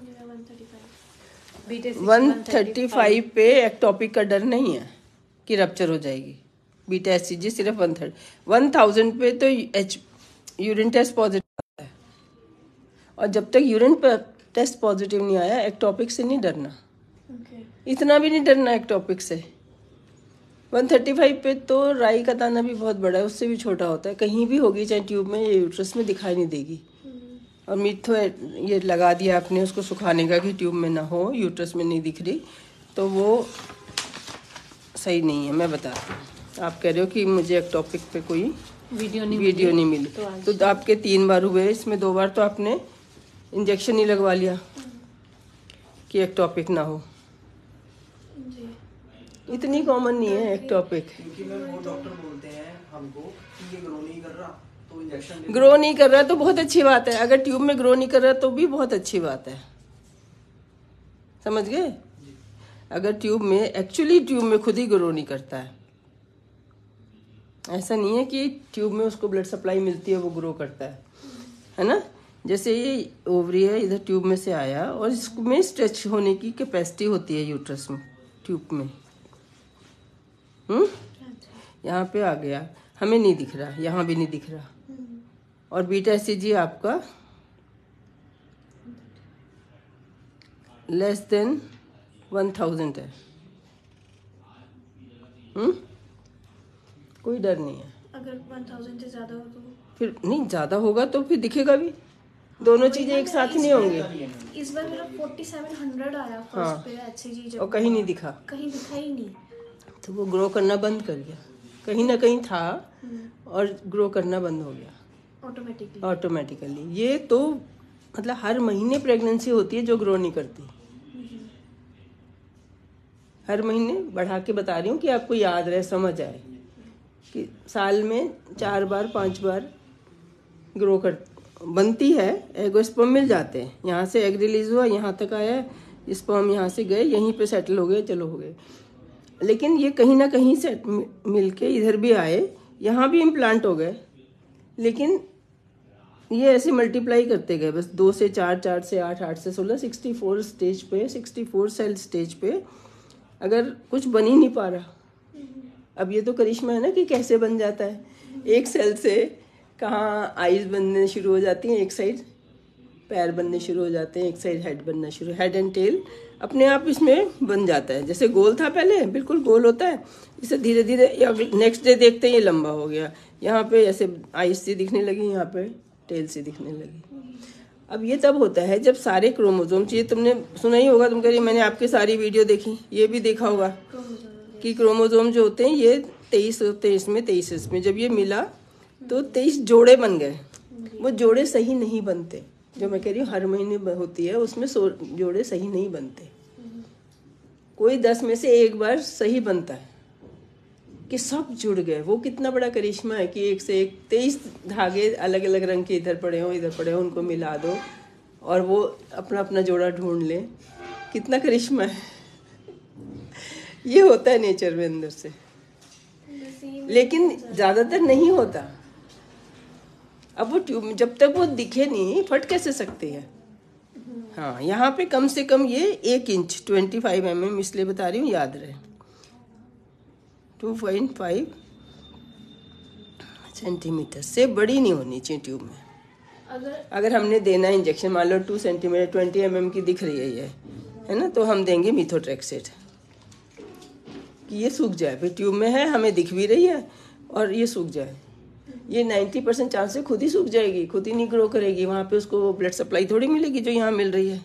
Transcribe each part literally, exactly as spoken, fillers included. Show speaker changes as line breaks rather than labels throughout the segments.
One thirty five पे ectopic का डर नहीं है कि रप्चर हो जाएगी। बीटा एच सी जी सिर्फ वन थर्टी वन थाउजेंड पे तो एच यूरिन टेस्ट पॉजिटिव आता है, और जब तक यूरिन टेस्ट पॉजिटिव नहीं आया एक्टोपिक से नहीं डरना। okay. इतना भी नहीं डरना एक्टोपिक से। वन थर्टी फाइव पे तो राई का दाना भी बहुत बड़ा है, उससे भी छोटा होता है, कहीं भी होगी चाहे ट्यूब में या यूट्रस में दिखाई नहीं देगी। hmm. और मीठो ये लगा दिया आपने उसको सुखाने का कि ट्यूब में ना हो, यूट्रस में नहीं दिख रही, तो वो सही नहीं है। मैं बताती हूँ, आप कह रहे हो कि मुझे एक्टोपिक पे कोई वीडियो नहीं वीडियो नहीं मिली, तो, तो आपके तीन बार हुए, इसमें दो बार तो आपने इंजेक्शन ही लगवा लिया कि एक्टोपिक ना हो। इतनी कॉमन नहीं है एक्टोपिक,
क्योंकि मैं वो डॉक्टर बोलते हैं हमको कि ये ग्रो नहीं कर रहा तो इंजेक्शन
ग्रो नहीं कर रहा तो बहुत अच्छी बात है। अगर ट्यूब में ग्रो नहीं कर रहा तो भी बहुत अच्छी बात है, समझ गए। अगर ट्यूब में एक्चुअली ट्यूब में खुद ही ग्रो नहीं करता है, ऐसा नहीं है कि ट्यूब में उसको ब्लड सप्लाई मिलती है वो ग्रो करता है, है ना। जैसे ये ओवरी है, इधर ट्यूब में से आया और इसमें स्ट्रेच होने की कैपेसिटी होती है यूट्रस में, ट्यूब में। हम्म यहाँ पे आ गया, हमें नहीं दिख रहा, यहाँ भी नहीं दिख रहा, और बीटा एच सी जी आपका लेस देन वन थाउजेंड है। हम्म कोई डर नहीं है।
अगर वन थाउजेंड से ज्यादा हो तो
फिर नहीं, ज्यादा होगा तो फिर दिखेगा भी, दोनों चीजें एक साथ नहीं होंगी।
इस बार मेरा फोर्टी सेवन हंड्रेड आया फर्स्ट पे एचसीजी,
और कहीं नहीं दिखा,
कहीं दिखा ही नहीं,
तो वो ग्रो करना बंद कर गया, कहीं ना कहीं था और ग्रो करना बंद हो गया
ऑटोमेटिकली
ऑटोमेटिकली। ये तो मतलब हर महीने प्रेगनेंसी होती है जो ग्रो नहीं करती, हर महीने बढ़ा के बता रही हूँ कि आपको याद रहे, समझ आए कि साल में चार बार पांच बार ग्रो कर बनती है, एग और स्पर्म मिल जाते हैं। यहाँ से एग रिलीज हुआ, यहाँ तक आया, स्पर्म यहाँ से गए, यहीं पे सेटल हो गए, चलो हो गए। लेकिन ये कहीं ना कहीं से मिल के इधर भी आए, यहाँ भी इम्प्लांट हो गए, लेकिन ये ऐसे मल्टीप्लाई करते गए, बस दो से चार, चार से आठ, आठ से सोलह, सिक्सटी फोर स्टेज पे, सिक्सटी फोर सेल स्टेज पे अगर कुछ बन ही नहीं पा रहा। अब ये तो करिश्मा है ना कि कैसे बन जाता है, एक सेल से कहाँ आईज बनने शुरू हो जाती हैं, एक साइड पैर बनने शुरू हो जाते हैं, एक साइड हेड बनना शुरू, हेड एंड टेल अपने आप इसमें बन जाता है। जैसे गोल था पहले, बिल्कुल गोल होता है, इसे धीरे धीरे नेक्स्ट डे देखते ही लंबा हो गया, यहाँ पे ऐसे आईज सी दिखने लगी, यहाँ पे टेल सी दिखने लगी। अब ये तब होता है जब सारे क्रोमोसोम्स, ये तुमने सुना ही होगा, तुम कह रही मैंने आपकी सारी वीडियो देखी, ये भी देखा होगा कि क्रोमोसोम जो होते हैं ये तेईस होते हैं, इसमें तेईस इसमें, जब ये मिला तो तेईस जोड़े बन गए। वो जोड़े सही नहीं बनते, जो मैं कह रही हूँ हर महीने होती है, उसमें जोड़े सही नहीं बनते। कोई दस में से एक बार सही बनता है कि सब जुड़ गए। वो कितना बड़ा करिश्मा है कि एक से एक तेईस धागे अलग अलग रंग के इधर पड़े हों, इधर पड़े हों, उनको मिला दो और वो अपना अपना जोड़ा ढूंढ ले। कितना करिश्मा है। ये होता है नेचर में अंदर से, लेकिन ज्यादातर नहीं होता। अब वो ट्यूब जब तक वो दिखे नहीं, फट कैसे सकती है। हाँ, यहाँ पे कम से कम ये एक inch twenty five M M इसलिए बता रही हूँ, याद रहे, टू पॉइंट फाइव सेंटीमीटर से बड़ी नहीं होनी चाहिए ट्यूब में। अगर अगर हमने देना है इंजेक्शन, मान लो two centimetre twenty M M की दिख रही है ये, है ना, तो हम देंगे मिथोट्रेक्सेट कि ये सूख जाए। फिर ट्यूब में है, हमें दिख भी रही है और ये सूख जाए। ये नाइन्टी परसेंट चांस है खुद ही सूख जाएगी, खुद ही नहीं ग्रो करेगी। वहाँ पे उसको ब्लड सप्लाई थोड़ी मिलेगी जो यहाँ मिल रही है,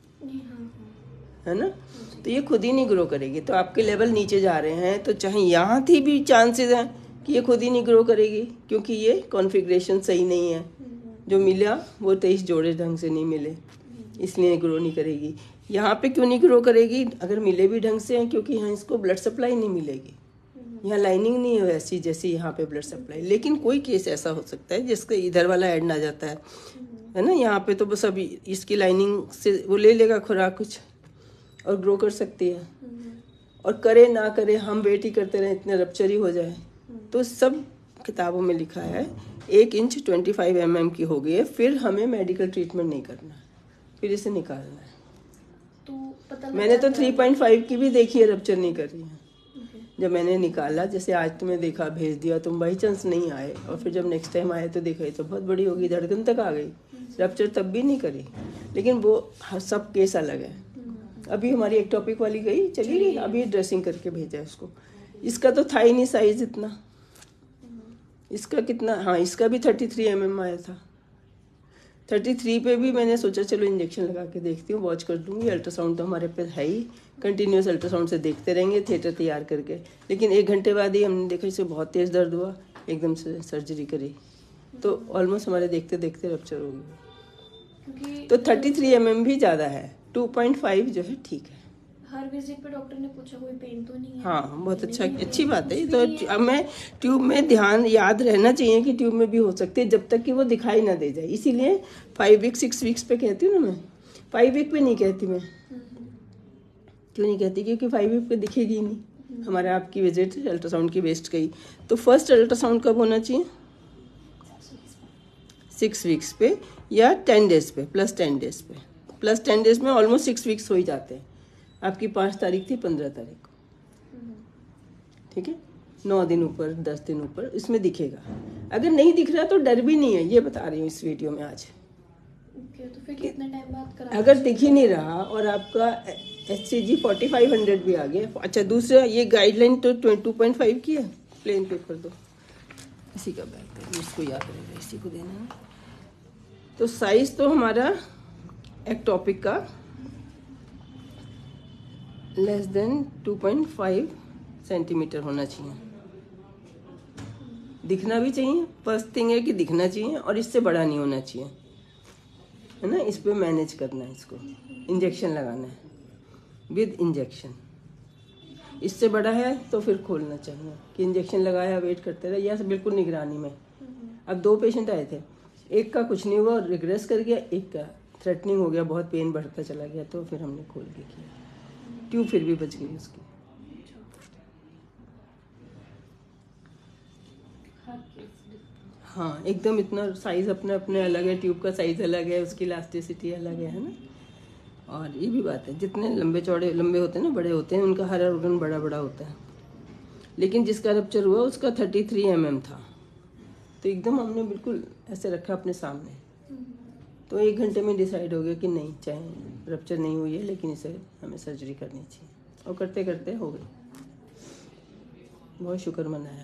है ना। तो ये खुद ही नहीं ग्रो करेगी। तो आपके लेवल नीचे जा रहे हैं, तो चाहे यहाँ थी भी चांसेस हैं कि ये खुद ही नहीं ग्रो करेगी, क्योंकि ये कॉन्फ़िगरेशन सही नहीं है। जो मिला वो तेईस जोड़े ढंग से नहीं मिले, इसलिए ग्रो नहीं करेगी। यहाँ पे क्यों नहीं ग्रो करेगी, अगर मिले भी ढंग से हैं, क्योंकि यहाँ इसको ब्लड सप्लाई नहीं मिलेगी। यहाँ लाइनिंग नहीं है वैसी जैसी यहाँ पे ब्लड सप्लाई। लेकिन कोई केस ऐसा हो सकता है जिसका इधर वाला ऐड आ जाता है, है ना। यहाँ पे तो बस अभी इसकी लाइनिंग से वो ले लेगा खुराक कुछ और ग्रो कर सकती है। और करे ना करे, हम वेट ही करते रहे इतने रप्चर ही हो जाए। तो सब किताबों में लिखा है एक inch twenty five M M की हो गई है, फिर हमें मेडिकल ट्रीटमेंट नहीं करना, फिर इसे निकालना है।
तो पता लग
मैंने तो
जाता
थ्री
है?
पॉइंट फाइव की भी देखी है, रप्चर नहीं कर रही है।
Okay.
जब मैंने निकाला, जैसे आज तुम्हें देखा, भेज दिया, तुम बाई चांस नहीं आए, और फिर जब नेक्स्ट टाइम आए तो देखा ये तो बहुत बड़ी होगी, धड़कन तक आ गई, रप्चर तब भी नहीं करी। लेकिन वो हर सब केस अलग है। अभी हमारी एक टॉपिक वाली गई, चली गई, अभी ड्रेसिंग करके भेजा है उसको। इसका तो था ही नहीं साइज इतना, इसका कितना, हाँ इसका भी थर्टी थ्री एम एम आया था। थर्टी थ्री पे भी मैंने सोचा चलो इंजेक्शन लगा के देखती हूँ, वॉच कर दूंगी। अल्ट्रासाउंड तो हमारे पे है ही, कंटिन्यूस अल्ट्रासाउंड से देखते रहेंगे थिएटर तैयार करके। लेकिन एक घंटे बाद ही हमने देखा इसे बहुत तेज़ दर्द हुआ, एकदम से सर्जरी करी, तो ऑलमोस्ट हमारे देखते देखते रप्चर हो गया। तो थर्टी थ्री एम एम भी ज़्यादा है, टू पॉइंट फाइव जो है ठीक है।
हर विजिट पे डॉक्टर ने पूछा कोई पेन तो नहीं है?
हाँ बहुत अच्छा, अच्छी बात है। तो अब मैं ट्यूब में ध्यान याद रहना चाहिए कि ट्यूब में भी हो सकती है, जब तक कि वो दिखाई ना दे जाए। इसीलिए फाइव वीक सिक्स वीक्स पे कहती हूँ ना मैं, फाइव वीक पे नहीं कहती मैं। क्यों नहीं कहती? क्योंकि फाइव वीक पे दिखेगी ही नहीं। हमारे आपकी विजिट अल्ट्रासाउंड की वेस्ट गई। तो फर्स्ट अल्ट्रासाउंड कब होना चाहिए? सिक्स वीक्स पे या टेन डेज पे, प्लस टेन डेज पे। प्लस टेन डेज में ऑलमोस्ट सिक्स वीक्स हो ही जाते हैं। आपकी पाँच तारीख थी, पंद्रह तारीख को, ठीक है, नौ दिन ऊपर दस दिन ऊपर इसमें दिखेगा। अगर नहीं दिख रहा तो डर भी नहीं है, ये बता रही हूँ इस वीडियो में आज।
ओके, तो फिर कितने टाइम बाद करा?
अगर दिख ही नहीं रहा और आपका H C G forty five hundred भी आ गया। अच्छा, दूसरा ये गाइडलाइन तो टू पॉइंट फाइव की है। प्लेन पेपर दो, इसी का बैग है, इसको याद रहेगा, इसी को देना है। तो साइज तो हमारा एक्टोपिक का less than two point five centimetre होना चाहिए। दिखना भी चाहिए, फर्स्ट थिंग है कि दिखना चाहिए, और इससे बड़ा नहीं होना चाहिए, है ना। इस पे मैनेज करना है, इसको इंजेक्शन लगाना है विद इंजेक्शन। इससे बड़ा है तो फिर खोलना चाहिए कि इंजेक्शन लगाया, वेट करते रहे, या बिल्कुल निगरानी में। अब दो पेशेंट आए थे, एक का कुछ नहीं हुआ, रिग्रेस कर गया, एक का थ्रेटनिंग हो गया, बहुत पेन बढ़ता चला गया, तो फिर हमने खोल के किया। ट्यूब फिर भी बच गई उसकी। हाँ एकदम, इतना साइज अपने अपने अलग है, ट्यूब का साइज अलग है, उसकी इलास्टिसिटी अलग है, है ना। और ये भी बात है, जितने लंबे चौड़े लंबे होते हैं ना, बड़े होते हैं, उनका हर ऑर्गन बड़ा बड़ा होता है। लेकिन जिसका रप्चर हुआ उसका थर्टी थ्री एम एम था, तो एकदम हमने बिल्कुल ऐसे रखा अपने सामने। तो एक घंटे में डिसाइड हो गया कि नहीं, चाहे रप्चर नहीं हुई है लेकिन इसे हमें सर्जरी करनी चाहिए, और करते करते हो गई। बहुत शुक्र मनाया।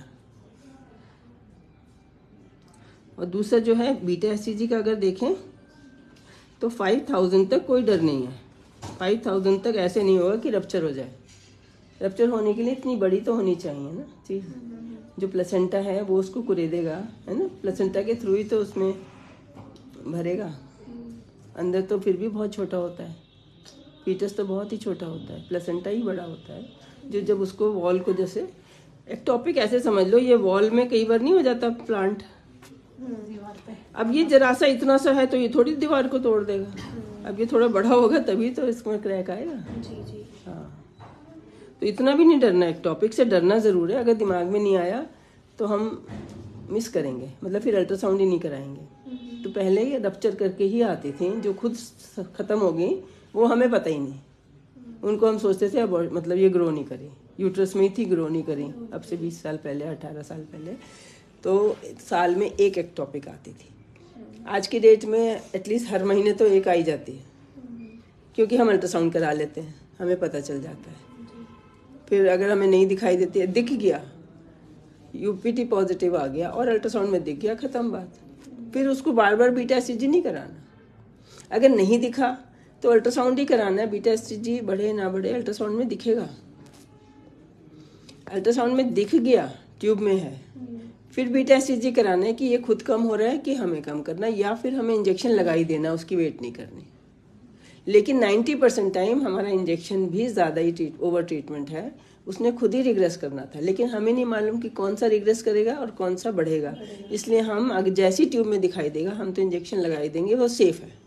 और दूसरा जो है बीटा एस सी जी का अगर देखें तो फाइव थाउजेंड तक कोई डर नहीं है। फाइव थाउजेंड तक ऐसे नहीं होगा कि रप्चर हो जाए। रप्चर होने के लिए इतनी बड़ी तो होनी चाहिए ना चीज़, जो प्लेसेंटा है वो उसको कुरेदेगा, है ना। प्लेसेंटा के थ्रू ही तो उसमें भरेगा, अंदर तो फिर भी बहुत छोटा होता है। फीटस तो बहुत ही छोटा होता है, प्लेसेंटा ही बड़ा होता है, जो जब उसको वॉल को, जैसे एक टॉपिक ऐसे समझ लो, ये वॉल में कई बार नहीं हो जाता प्लांट
दीवार पे।
अब ये जरा सा इतना सा है तो ये थोड़ी दीवार को तोड़ देगा। अब ये थोड़ा बड़ा होगा तभी तो इसमें क्रैक आएगा।
जी जी।
हाँ, तो इतना भी नहीं डरना। एक टॉपिक से डरना ज़रूर है, अगर दिमाग में नहीं आया तो हम मिस करेंगे, मतलब फिर अल्ट्रासाउंड ही नहीं कराएंगे। तो पहले ये रप्चर करके ही आती थी, जो खुद ख़त्म हो गई वो हमें पता ही नहीं। उनको हम सोचते थे अब मतलब ये ग्रो नहीं करी, यूट्रस में ही थी, ग्रो नहीं करी। अब से बीस साल पहले, अठारह साल पहले तो साल में एक एक टॉपिक आती थी। आज की डेट में एटलीस्ट हर महीने तो एक आई जाती है, क्योंकि हम अल्ट्रासाउंड करा लेते हैं, हमें पता चल जाता है। फिर अगर हमें नहीं दिखाई देती है, दिख गया, यूपीटी पॉजिटिव आ गया और अल्ट्रासाउंड में दिख गया, ख़त्म बात। फिर उसको बार बार बीटा एससीजी नहीं कराना। अगर नहीं दिखा तो अल्ट्रासाउंड ही कराना है। बीटा एससीजी बढ़े ना बढ़े, अल्ट्रासाउंड में दिखेगा। अल्ट्रासाउंड में दिख गया ट्यूब में है, फिर बीटा एससीजी कराना है कि ये खुद कम हो रहा है कि हमें कम करना है, या फिर हमें इंजेक्शन लगा ही देना, उसकी वेट नहीं करनी। लेकिन नब्बे परसेंट टाइम हमारा इंजेक्शन भी ज़्यादा ही ट्रीट ओवर ट्रीटमेंट है, उसने खुद ही रिग्रेस करना था। लेकिन हमें नहीं मालूम कि कौन सा रिग्रेस करेगा और कौन सा बढ़ेगा, इसलिए हम अगर जैसी ट्यूब में दिखाई देगा हम तो इंजेक्शन लगा ही देंगे। वो सेफ है,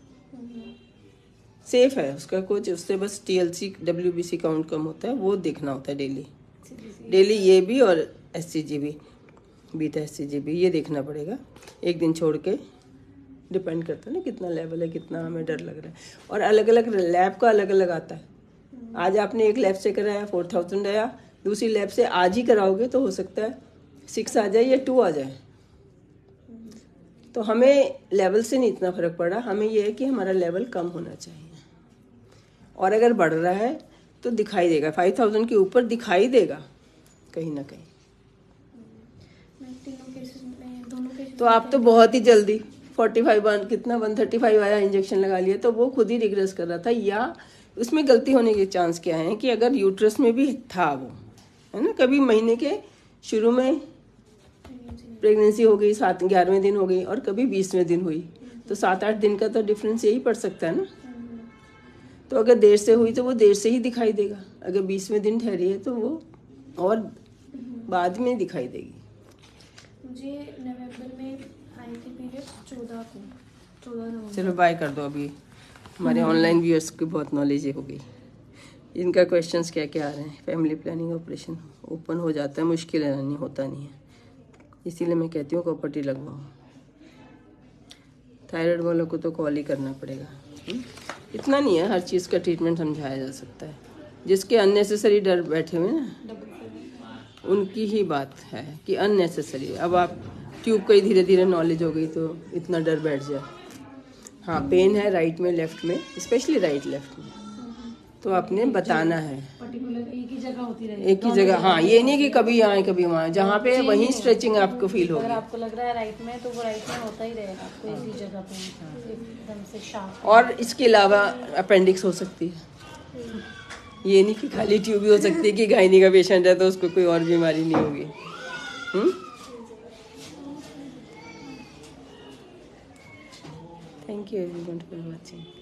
सेफ है, उसका कुछ, उससे बस टीएलसी डब्ल्यूबीसी काउंट कम होता है, वो देखना होता है डेली डेली ये भी, और एससीजी भी, बीटा एससीजी भी, ये देखना पड़ेगा एक दिन छोड़ के। डिपेंड करता है ना कितना लेवल है, कितना हमें डर लग रहा है, और अलग अलग लैब का अलग अलग आता है। आज आपने एक लैब से कराया, फोर थाउजेंड आया, दूसरी लैब से आज ही कराओगे तो हो सकता है सिक्स आ जाए या टू आ जाए। तो हमें लेवल से नहीं इतना फर्क पड़ा, हमें यह है कि हमारा लेवल कम होना चाहिए, और अगर बढ़ रहा है तो दिखाई देगा, फाइव थाउजेंड के ऊपर दिखाई देगा कहीं ना कहीं। तो आप तो बहुत ही जल्दी फोर्टी फाइव वन कितना वन थर्टी फाइव आया, इंजेक्शन लगा लिया, तो वो खुद ही रिग्रेस कर रहा था, या उसमें गलती होने के चांस क्या है कि अगर यूट्रस में भी था वो, है ना, कभी महीने के शुरू में प्रेगनेंसी हो गई, सात ग्यारहवें दिन हो गई, और कभी बीसवें दिन हुई, तो सात आठ दिन का तो डिफरेंस यही पड़ सकता है ना। तो अगर देर से हुई तो वो देर से ही दिखाई देगा, अगर बीसवें दिन ठहरी है तो वो और बाद में दिखाई देगी।
मुझे नवंबर में आई थी पीरियड चौदह को, चौदह नवंबर।
चलो बाय कर दो, अभी हमारे ऑनलाइन व्यूअर्स की बहुत नॉलेज हो गई। इनका क्वेश्चंस क्या क्या आ रहे हैं। फैमिली प्लानिंग ऑपरेशन ओपन हो जाता है, मुश्किल है, नहीं होता नहीं है, इसीलिए मैं कहती हूँ कॉपर्टी लगवाओ। थायराइड वालों को तो कॉल ही करना पड़ेगा। हुँ? इतना नहीं है, हर चीज़ का ट्रीटमेंट समझाया जा सकता है। जिसके अननेसेसरी डर बैठे हुए ना, उनकी ही बात है कि अननेसेसरी। अब आप ट्यूब का ही धीरे धीरे नॉलेज हो गई तो इतना डर बैठ जाए। हाँ, पेन है राइट में, लेफ्ट में, स्पेशली राइट लेफ्ट में, तो आपने बताना है।
पर्टिकुलर एक ही जगह होती रहे,
एक ही जगह, हाँ, ये नहीं कि कभी यहाँ कभी वहाँ, जहाँ पे वहीं स्ट्रेचिंग आपको फील
अगर
होगी।
आपको लग रहा है राइट में तो वो राइट में होता ही रहेगा आपको एक ही जगह पे एकदम से शार्प।
और इसके अलावा अपेंडिक्स हो सकती है, ये नहीं कि खाली ट्यूब ही हो सकती है कि गायनी का पेशेंट है तो उसको कोई और बीमारी नहीं होगी। Hmm, thank you everyone for watching.